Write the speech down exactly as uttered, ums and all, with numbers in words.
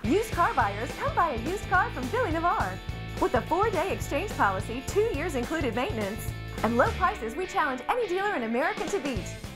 Used car buyers, come buy a used car from Billy Navarre. With a four-day exchange policy, two years included maintenance, and low prices we challenge any dealer in America to beat.